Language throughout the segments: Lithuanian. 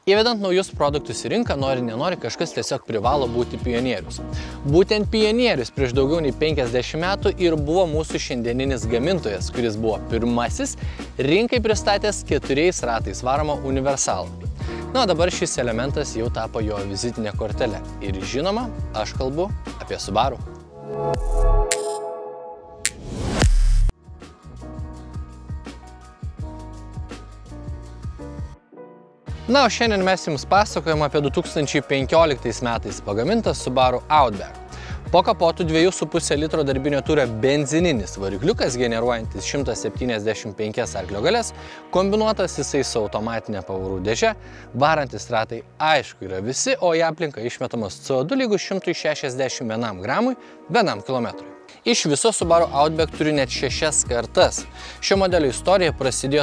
Įvedant naujus produktus į rinką, nori nenori, kažkas tiesiog privalo būti pionierius. Būtent pionierius prieš daugiau nei 50 metų ir buvo mūsų šiandieninis gamintojas, kuris buvo pirmasis rinkai pristatęs 4 ratais varomą universalą. Na, o dabar šis elementas jau tapo jo vizitinė kortelė. Ir žinoma, aš kalbu apie Subaru. Na, o šiandien mes jums pasakojam apie 2015 metais pagamintą Subaru Outback. Po kapotu 2,5 litro darbinio turio benzininis varikliukas, generuojantis 175 arklio galias, kombinuotas jisai su automatinė pavarų dėže, varantis ratai aišku yra visi, o į aplinką išmetamas CO2 lygus 161 gramui vienam kilometrui. Iš viso Subaru Outback turi net 6 kartas. Šio modelio istorija prasidėjo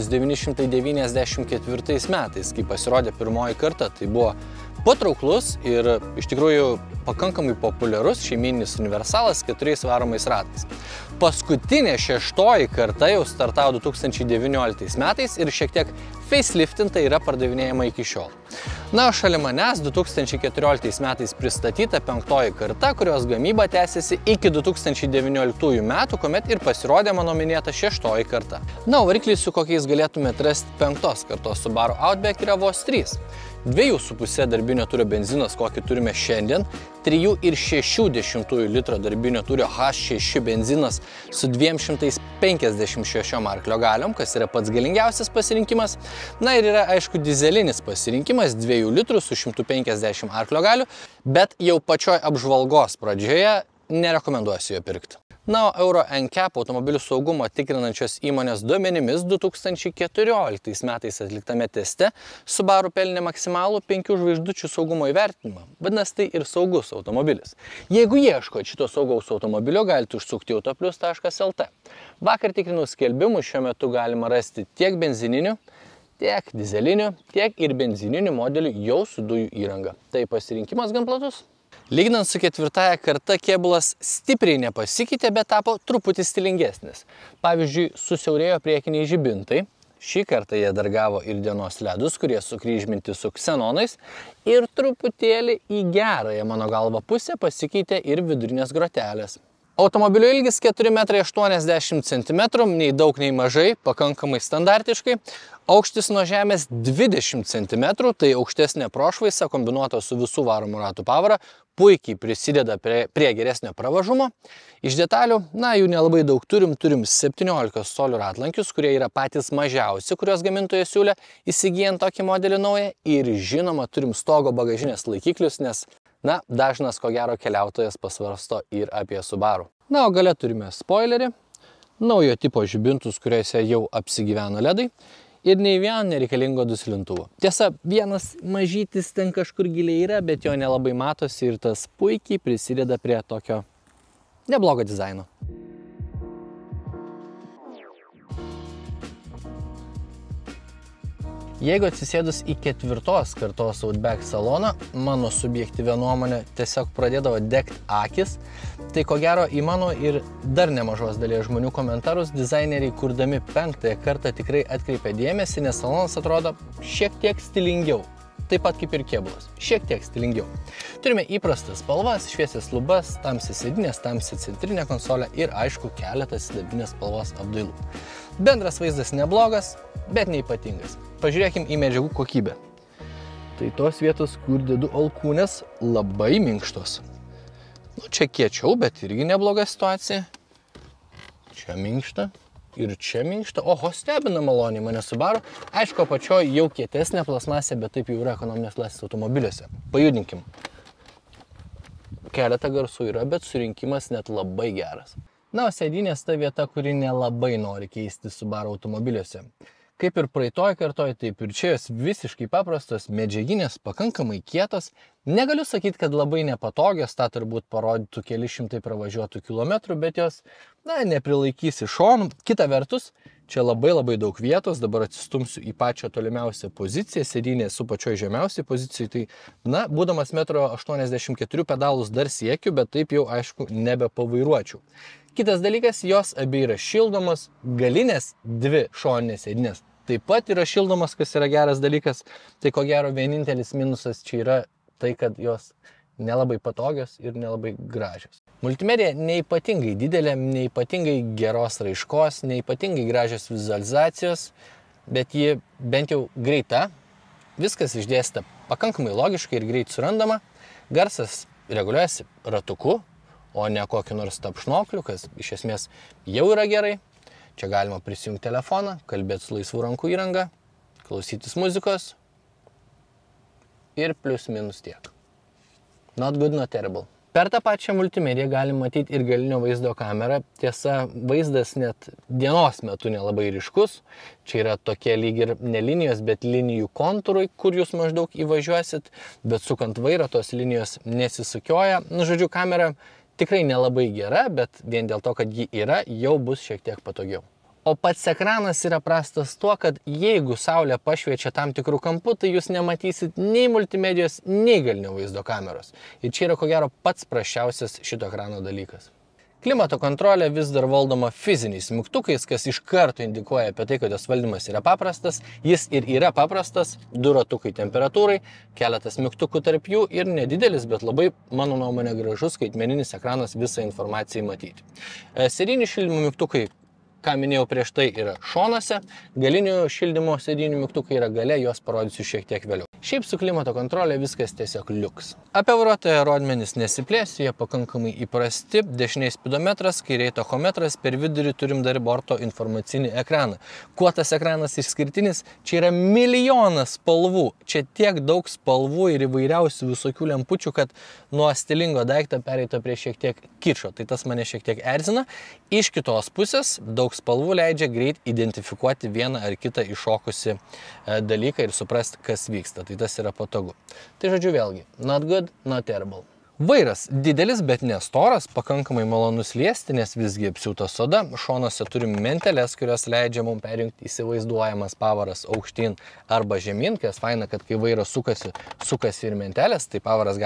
1994 metais, kai pasirodė pirmoji karta. Tai buvo patrauklus ir iš tikrųjų pakankamai populiarus šeimyninis universalas 4 varomais ratais. Paskutinė 6 karta jau startavo 2019 metais ir šiek tiek faceliftinta yra pardavinėjama iki šiol. Na, o šalia manęs 2014 metais pristatyta 5 karta, kurios gamyba tęsiasi iki 2019 metų, kuomet ir pasirodė mano minėta 6 karta. Na, o varikliai, su kokiais galėtume atrasti 5 kartos Subaru Outback, yra vos 3. 2,5 darbinio turio benzinas, kokį turime šiandien, 3,6 litro darbinio turio H6 benzinas su 256 arklio galiom, kas yra pats galingiausias pasirinkimas. Na ir yra, aišku, dizelinis pasirinkimas 2 litrų su 150 arklio galių, bet jau pačioj apžvalgos pradžioje nerekomenduosiu jo pirkti. Na, o Euro NCAP automobilių saugumo tikrinančios įmonės duomenimis 2014 metais atliktame teste Subaru pelnė maksimalų 5 žvaigždučių saugumo įvertinimą. Vadinasi, tai ir saugus automobilis. Jeigu ieškote šito saugaus automobilio, galite užsukti autoplius.lt. Vakar tikrinau skelbimus, šiuo metu galima rasti tiek benzininių, tiek dizelinių, tiek ir benzininių modelių jau su dujų įranga. Tai pasirinkimas gan platus. Lyginant su 4 karta, kėbulas stipriai nepasikeitė, bet tapo truputį stilingesnis. Pavyzdžiui, susiaurėjo priekiniai žibintai. Šį kartą jie dar gavo ir dienos ledus, kurie sukryžminti su ksenonais. Ir truputėlį į gerąją mano galvą pusę pasikeitė ir vidurinės grotelės. Automobilio ilgis 4,80 cm, nei daug, nei mažai, pakankamai standartiškai. Aukštis nuo žemės 20 cm, tai aukštesnė prošvaisa kombinuota su visų varomų ratų pavara, puikiai prisideda prie geresnio pravažumo. Iš detalių, na, jų nelabai daug turim 17 colių ratlankius, kurie yra patys mažiausi, kuriuos gamintojas siūlė įsigyjant tokį modelį naują. Ir žinoma, turim stogo bagažinės laikiklius, nes, na, dažnas ko gero keliautojas pasvarsto ir apie Subaru. Na, o gale turime spoilerį, naujo tipo žibintus, kuriuose jau apsigyveno ledai. Ir nei vieno nereikalingo duslintuvo. Tiesa, vienas mažytis ten kažkur giliai yra, bet jo nelabai matosi ir tas puikiai prisideda prie tokio neblogo dizaino. Jeigu atsisėdus į 4 kartos Outback saloną, mano subjektyvia nuomonė tiesiog pradėdavo degti akis, tai ko gero į mano ir dar nemažos dalies žmonių komentarus dizaineriai, kurdami 5 kartą, tikrai atkreipia dėmesį, nes salonas atrodo šiek tiek stilingiau. Taip pat kaip ir kėbulas. Šiek tiek stilingiau. Turime įprastas spalvas, šviesias lubas, tamsias sėdynės, tamsią centrinę konsolę ir, aišku, keletas sidabrinės spalvos apdailų. Bendras vaizdas neblogas, bet neypatingas. Pažiūrėkim į medžiagų kokybę. Tai tos vietos, kur dedu alkūnės, labai minkštos. Nu, čia kiečiau, bet irgi nebloga situacija. Čia minkšta. Ir čia minkšta. Oho, stebina maloniai mane Subaru. Aišku, apačioje jau kietesnė plasmasė, bet taip jau yra ekonominės klasės automobiliuose. Pajudinkim. Keletą garsų yra, bet surinkimas net labai geras. Na, o sėdynės ta vieta, kuri nelabai nori keisti Subaru automobiliuose. Kaip ir praeitoj kartoj, taip ir čia jos visiškai paprastos, medžiaginės, pakankamai kietos. Negaliu sakyti, kad labai nepatogios, tą turbūt parodytų keli šimtai pravažiuotų kilometrų, bet jos, na, neprilaikys iš šonų. Kita vertus, čia labai daug vietos, dabar atsistumsiu į pačią tolimiausią poziciją, sėdynė su pačioj žemiausiai pozicijai, tai, na, būdamas 1,84 m pedalus dar siekiu, bet taip jau, aišku, nebepavairuočiau. Kitas dalykas, jos abi yra šildomos, galinės 2 šoninės sėdynės taip pat yra šildomas, kas yra geras dalykas. Tai ko gero vienintelis minusas čia yra tai, kad jos nelabai patogios ir nelabai gražios. Multimedija neipatingai didelė, neipatingai geros raiškos, neipatingai gražios vizualizacijos, bet ji bent jau greita, viskas išdėsta pakankamai logiškai ir greit surandama, garsas reguliuojasi ratuku, o ne kokiu nors tapšnokliu, kas iš esmės jau yra gerai. Čia galima prisijungti telefoną, kalbėti su laisvų rankų įranga, klausytis muzikos ir plius minus tiek. Not good, not terrible. Per tą pačią multimediją galima matyti ir galinio vaizdo kamerą. Tiesa, vaizdas net dienos metu nelabai ryškus. Čia yra tokie lyg ir ne linijos, bet linijų kontūrai, kur jūs maždaug įvažiuosit, bet sukant vairą tos linijos nesisukioja. Žodžiu, kamera tikrai nelabai gera, bet vien dėl to, kad ji yra, jau bus šiek tiek patogiau. O pats ekranas yra prastas tuo, kad jeigu saulė pašviečia tam tikrų kampų, tai jūs nematysit nei multimedijos, nei galinio vaizdo kameros. Ir čia yra ko gero pats prasčiausias šito ekrano dalykas. Klimato kontrolė vis dar valdoma fiziniais mygtukais, kas iš karto indikuoja apie tai, kad jos valdymas yra paprastas. Jis ir yra paprastas, 2 ratukai temperatūrai, keletas mygtukų tarp jų ir nedidelis, bet labai, mano nuomonė, gražus skaitmeninis ekranas visą informaciją matyti. Serijinių šildymo mygtukai, ką minėjau prieš tai, yra šonuose, galinių šildymo sėdynių mygtukai yra gale, juos parodysiu šiek tiek vėliau. Šiaip su klimato kontrolė viskas tiesiog liuks. Apie vairuotojo rodmenis nesiplėsiu, jie pakankamai įprasti, dešiniai spidometras, kairiai tachometras, per vidurį turim dar borto informacinį ekraną. Kuo tas ekranas išskirtinis? Čia yra milijonas spalvų, čia tiek daug spalvų ir įvairiausių visokių lempučių, kad nuo stilingo daikto pereito prie šiek tiek kičo, tai tas mane šiek tiek erzina. Iš kitos pusės daug spalvų leidžia greit identifikuoti vieną ar kitą iššokusi dalyką ir suprasti, kas vyksta. Tai tas yra patogu. Tai žodžiu vėlgi, not good, not terrible. Vairas didelis, bet nestoras, pakankamai malonus liesti, nes visgi apsiūta soda. Šonuose turim menteles, kurios leidžia mums perjungti įsivaizduojamas pavaras aukštyn arba žemyn, kas faina, kad kai vairas sukasi ir mentelės, tai pavaras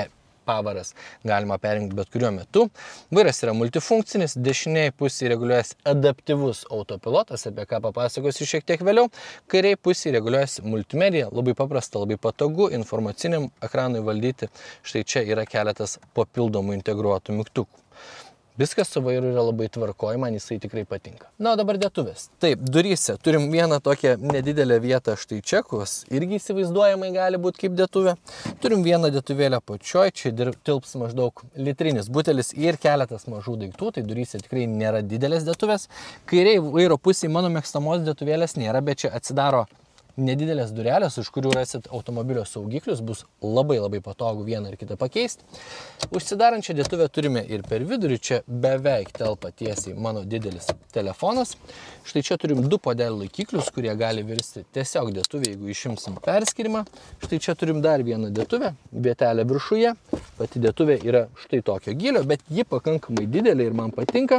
galima perjungti bet kuriuo metu. Vairas yra multifunkcinis, dešiniai pusėje reguliuojasi adaptyvus autopilotas, apie ką papasakosiu šiek tiek vėliau. Kairiai pusėje reguliuojasi multimedija, labai paprasta, labai patogu informaciniam ekranui valdyti. Štai čia yra keletas papildomų integruotų mygtukų. Viskas su vairu yra labai tvarkoj, man jisai tikrai patinka. Na, o dabar dėtuvės. Taip, duryse turim vieną tokią nedidelę vietą štai čia, kus irgi įsivaizduojamai gali būti kaip dėtuvė. Turim vieną dėtuvėlę pačioj, čia tilps maždaug litrinis butelis ir keletas mažų daiktų, tai duryse tikrai nėra didelės dėtuvės. Kairiai vairo pusėje mano mėgstamos dėtuvėlės nėra, bet čia atsidaro nedidelės durelės, už kurių rasit automobilio saugiklius, bus labai patogu vieną ar kitą pakeisti. Užsidarančią dėtuvę turime ir per vidurį, čia beveik telpa tiesiai mano didelis telefonas. Štai čia turim 2 puodelių laikiklius, kurie gali virsti tiesiog dėtuvę, jeigu išimsim perskirimą. Štai čia turim dar vieną dėtuvę, vietelę viršuje. Pati dėtuvė yra štai tokio gylio, bet ji pakankamai didelė ir man patinka.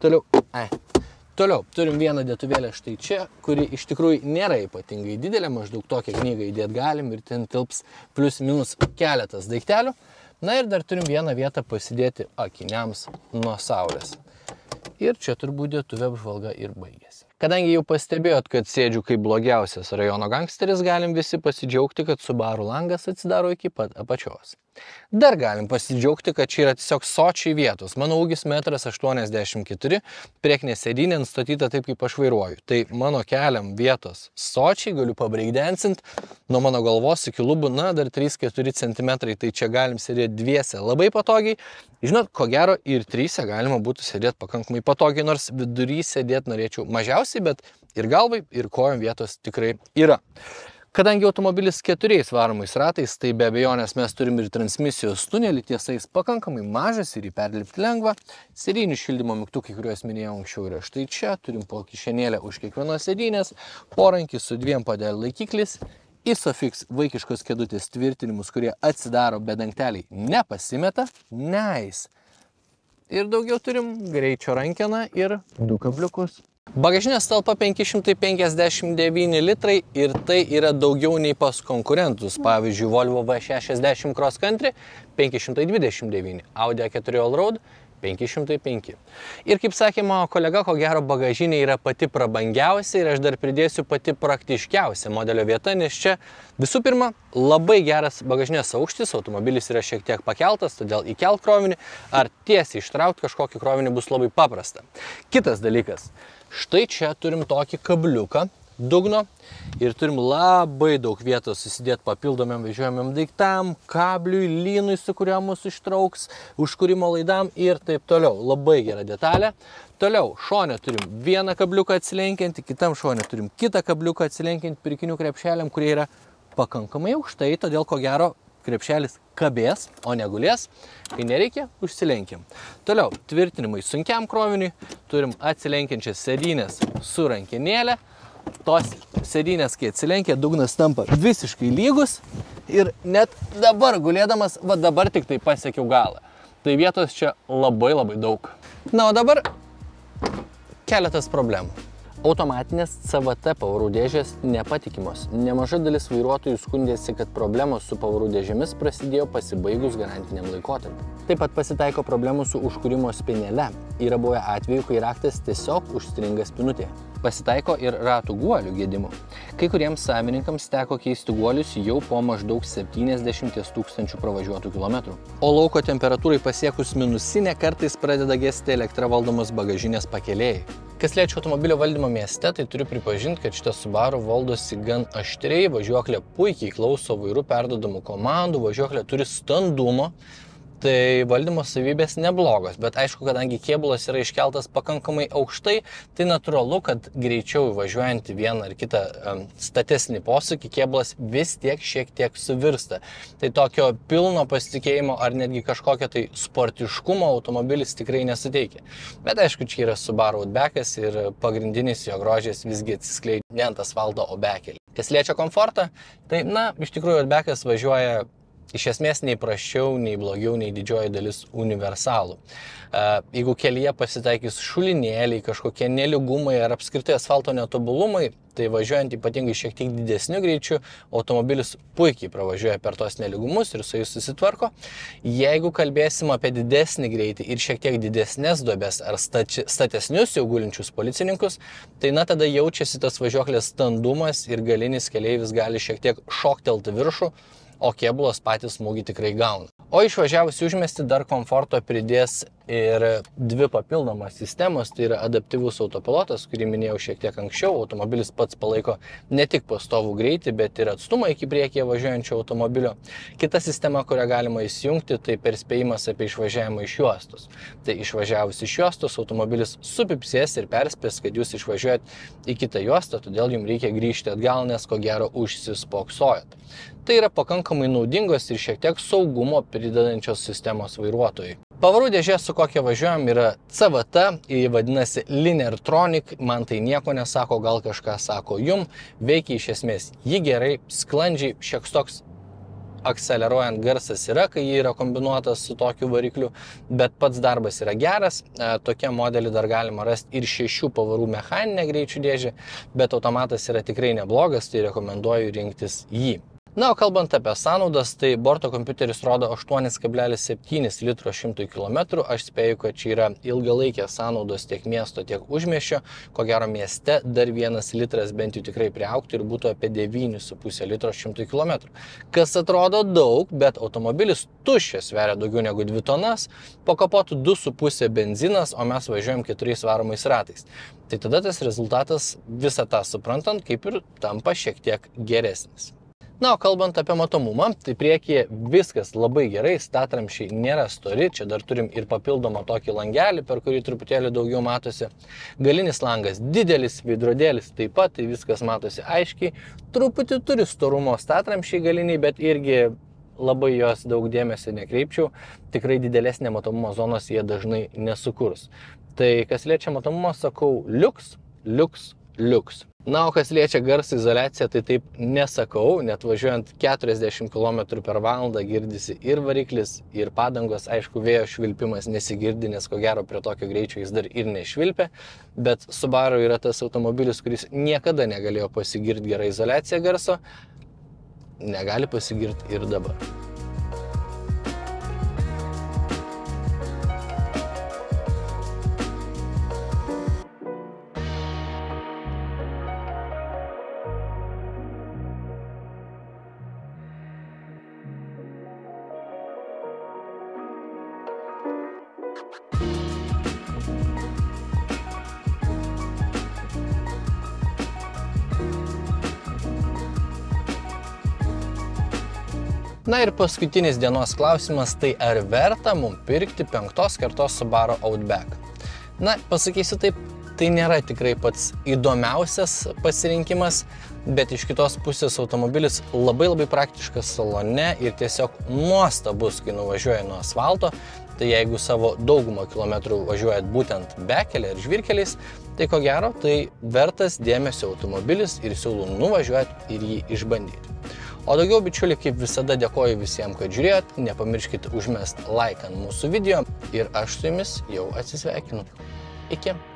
Toliau turim vieną dėtuvėlę štai čia, kuri iš tikrųjų nėra ypatingai didelė, maždaug tokią knygą įdėti galim ir ten tilps plius minus keletas daiktelių. Na ir dar turim vieną vietą pasidėti akiniams nuo saulės. Ir čia turbūt dėtuvė apžvalga ir baigėsi. Kadangi jau pastebėjot, kad sėdžiu kaip blogiausias rajono gangsteris, galim visi pasidžiaugti, kad Subaru langas atsidaro iki pat apačios. Dar galim pasidžiaugti, kad čia yra tiesiog sočiai vietos. Mano ūgis 1,84 m, priekinė sėdynė nustatyta taip, kaip aš vairuoju. Tai mano keliam vietos sočiai, galiu pabreikdensint, nuo mano galvos iki lubų, na, dar 3-4 cm, tai čia galim sėdėti dviese labai patogiai. Žinot, ko gero ir 3 galima būtų sėdėti pakankamai patogiai, nors vidury sėdėti norėčiau mažiausiai, bet ir galvai, ir kojom vietos tikrai yra. Kadangi automobilis 4 varomais ratais, tai be abejonės mes turim ir transmisijos tunelį, tiesa jis pakankamai mažas ir jį perlipti lengva. Serijinių šildymo mygtukai, kuriuos minėjau anksčiau, yra štai čia, turim po kišenėlę už kiekvienos sėdynės, porankį su 2 puodelių laikiklis, Isofix vaikiškos kėdutės tvirtinimus, kurie atsidaro, bet dangteliai nepasimeta, nice. Ir daugiau turim greičio rankeną ir 2 kabliukus. Bagažinės talpa 559 litrai ir tai yra daugiau nei pas konkurentus. Pavyzdžiui, Volvo V60 Cross Country 529, Audi A4 Allroad 505. Ir kaip sakė mano kolega, ko gero bagažinė yra pati prabangiausia ir aš dar pridėsiu pati praktiškiausia modelio vieta, nes čia visų pirma labai geras bagažinės aukštis, automobilis yra šiek tiek pakeltas, todėl įkelt krovinį ar tiesiai ištraukti kažkokį krovinį bus labai paprasta. Kitas dalykas, štai čia turim tokį kabliuką dugno ir turim labai daug vietos susidėti papildomiam važiuojamam daiktam, kabliui, lynui, su kuriuo mus ištrauks, užkūrimo laidam ir taip toliau. Labai gera detalė. Toliau, šone turim vieną kabliuką atsilenkiantį, kitam šone turim kitą kabliuką atsilenkiantį pirkinių krepšeliam, kurie yra pakankamai aukštai, todėl ko gero krepšelis kabės, o negulės, kai nereikia, užsilenkiam. Toliau, tvirtinimai sunkiam kroviniui, turim atsilenkiančias sėdynės su rankenėlė. Tos sėdynės, kai atsilenkia, dugnas tampa visiškai lygus ir net dabar gulėdamas, va dabar tik tai pasiekiau galą. Tai vietos čia labai daug. Na, o dabar keletas problemų. Automatinės CVT pavarų dėžės nepatikimos. Nemaža dalis vairuotojų skundėsi, kad problemos su pavarų dėžėmis prasidėjo pasibaigus garantiniam laikotarpiu. Taip pat pasitaiko problemų su užkūrimo spynele. Yra buvę atvejų, kai raktas tiesiog užstringa spynutėje. Pasitaiko ir ratų guolių gedimų. Kai kuriems savininkams teko keisti guolius jau po maždaug 70 000 pravažiuotų kilometrų. O lauko temperatūrai pasiekus minusinę kartais pradeda gesti elektra valdomos bagažinės pakėlėjai. Kas liečia automobilio valdymo mieste, tai turiu pripažinti, kad šitas Subaru valdosi gan aštriai, važiuoklė puikiai klauso vairų perdodamų komandų, važiuoklė turi standumo. Tai valdymo savybės neblogos, bet aišku, kadangi kėbulas yra iškeltas pakankamai aukštai, tai natūralu, kad greičiau važiuojant vieną ar kitą statesnį posūkį, kėbulas vis tiek šiek tiek suvirsta. Tai tokio pilno pasitikėjimo ar netgi kažkokio tai sportiškumo automobilis tikrai nesuteikia. Bet aišku, čia yra Subaru Outbackas ir pagrindinis jo grožis visgi atsiskleidžia ne ant asfalto, o bekelį. Kas liečia komfortą, tai iš tikrųjų Outbackas važiuoja iš esmės nei prasčiau, nei blogiau, nei didžioji dalis universalų. Jeigu kelyje pasitaikys šulinėliai, kažkokie nelygumai ar apskritai asfalto netobulumai, tai važiuojant ypatingai šiek tiek didesniu greičiu, automobilis puikiai pravažiuoja per tos nelygumus ir su jais susitvarko. Jeigu kalbėsim apie didesnį greitį ir šiek tiek didesnės duobės ar statesnius jau gulinčius policininkus, tai tada jaučiasi tas važiuoklės standumas ir galinis keleivis gali šiek tiek šoktelti viršų, o kėbulas patys smūgį tikrai gauna. O išvažiavus į užmiestį dar komforto pridės ir dvi papildomas sistemos, tai yra adaptyvus autopilotas, kurį minėjau šiek tiek anksčiau. Automobilis pats palaiko ne tik pastovų greitį, bet ir atstumą iki priekyje važiuojančio automobilio. Kita sistema, kurią galima įsijungti, tai perspėjimas apie išvažiavimą iš juostos. Tai išvažiavus iš juostos, automobilis supipsės ir perspės, kad jūs išvažiuojat į kitą juostą, todėl jums reikia grįžti atgal, nes ko gero užsispoksojat. Tai yra pakankamai naudingos ir šiek tiek saugumo pridedančios sistemos vairuotojai. Pavarų dėžė, su kokia važiuojam, yra CVT, ji vadinasi Linertronic, man tai nieko nesako, gal kažką sako jum, veikia iš esmės ji gerai, sklandžiai, šiek toks akceleruojant garsas yra, kai ji yra kombinuotas su tokiu varikliu, bet pats darbas yra geras, tokie modelį dar galima rasti ir 6 pavarų mechaninę greičių dėžę, bet automatas yra tikrai neblogas, tai rekomenduoju rinktis jį. Na, o kalbant apie sąnaudas, tai borto kompiuteris rodo 8,7 litro 100 km. Aš spėju, kad čia yra ilgalaikės sąnaudos tiek miesto, tiek užmiesčio. Ko gero mieste dar 1 litras bent jau tikrai priaugtų ir būtų apie 9,5 litro 100 km. Kas atrodo daug, bet automobilis tuščias sveria daugiau negu 2 tonas, po kapotu 2,5 benzinas, o mes važiuojam 4 varomais ratais. Tai tada tas rezultatas, visą tą suprantant, kaip ir tampa šiek tiek geresnis. Na, o kalbant apie matomumą, tai priekyje viskas labai gerai, statramšiai nėra stori, čia dar turim ir papildomą tokį langelį, per kurį truputėlį daugiau matosi. Galinis langas didelis, veidrodėlis taip pat, tai viskas matosi aiškiai. Truputį turi storumo statramšiai galiniai, bet irgi labai jos daug dėmesio nekreipčiau. Tikrai didelės nematomumo zonos jie dažnai nesukurs. Tai kas liečia matomumą, sakau liuks, liuks, liuks. Na, o kas liečia garso izoliaciją, tai taip nesakau, net važiuojant 40 km/h girdisi ir variklis, ir padangos, aišku, vėjo švilpimas nesigirdi, nes ko gero prie tokio greičio jis dar ir nešvilpia, bet Subaru yra tas automobilis, kuris niekada negalėjo pasigirti gerą izoliaciją garso, negali pasigirti ir dabar. Na ir paskutinis dienos klausimas, tai ar verta mums pirkti 5 kartos Subaru Outback? Na, pasakysiu taip, tai nėra tikrai pats įdomiausias pasirinkimas, bet iš kitos pusės automobilis labai praktiškas salone ir tiesiog nuostabus, kai nuvažiuoja nuo asfalto. Tai jeigu savo daugumą kilometrų važiuojat būtent bekelė ir žvyrkeliais, tai ko gero, tai vertas dėmesio automobilis ir siūlau nuvažiuoti ir jį išbandyti. O daugiau, bičiuliai, kaip visada dėkoju visiems, kad žiūrėjot, nepamirškite užmest like ant mūsų video ir aš su jumis jau atsisveikinu. Iki.